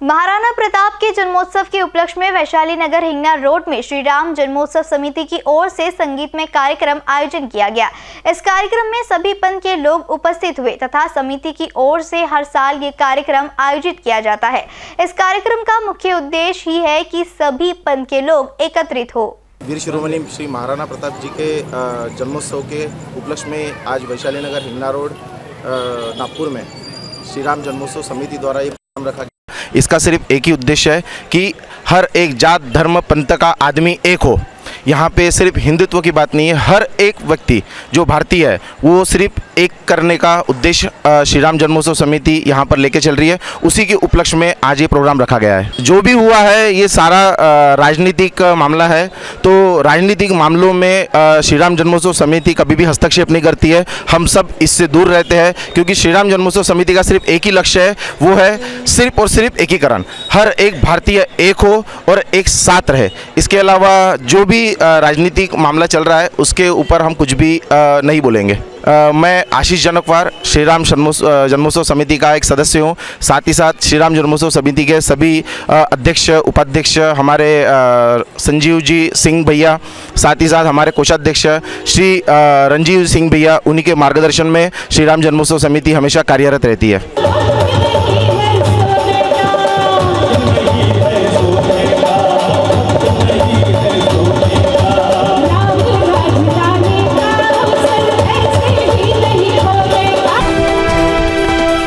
महाराणा प्रताप के जन्मोत्सव के उपलक्ष्य में वैशाली नगर हिंगना रोड में श्री राम जन्मोत्सव समिति की ओर से संगीतमय कार्यक्रम आयोजन किया गया। इस कार्यक्रम में सभी पंथ के लोग उपस्थित हुए तथा समिति की ओर से हर साल ये कार्यक्रम आयोजित किया जाता है। इस कार्यक्रम का मुख्य उद्देश्य ही है कि सभी पंथ के लोग एकत्रित हो। वीर शिरोमणि श्री महाराणा प्रताप जी के जन्मोत्सव के उपलक्ष्य में आज वैशाली नगर हिंगना रोड नागपुर में श्री राम जन्मोत्सव समिति द्वारा ये प्रोग्राम रखा गया। इसका सिर्फ एक ही उद्देश्य है कि हर एक जात धर्म पंथ का आदमी एक हो। यहाँ पे सिर्फ हिंदुत्व की बात नहीं है, हर एक व्यक्ति जो भारतीय है वो सिर्फ एक करने का उद्देश्य श्री राम जन्मोत्सव समिति यहाँ पर लेके चल रही है। उसी के उपलक्ष्य में आज ये प्रोग्राम रखा गया है। जो भी हुआ है ये सारा राजनीतिक मामला है, तो राजनीतिक मामलों में श्री राम जन्मोत्सव समिति कभी भी हस्तक्षेप नहीं करती है। हम सब इससे दूर रहते हैं क्योंकि श्री राम जन्मोत्सव समिति का सिर्फ एक ही लक्ष्य है, वो है सिर्फ और सिर्फ एकीकरण। हर एक भारतीय एक हो और एक साथ रहे। इसके अलावा जो भी राजनीतिक मामला चल रहा है उसके ऊपर हम कुछ भी नहीं बोलेंगे। मैं आशीष जनकवार श्री राम जन्मोत्सव समिति का एक सदस्य हूँ। साथ ही साथ श्री राम जन्मोत्सव समिति के सभी अध्यक्ष उपाध्यक्ष हमारे संजीव जी सिंह भैया, साथ ही साथ हमारे कोषाध्यक्ष श्री रंजीव सिंह भैया, उन्हीं के मार्गदर्शन में श्री राम जन्मोत्सव समिति हमेशा कार्यरत रहती है।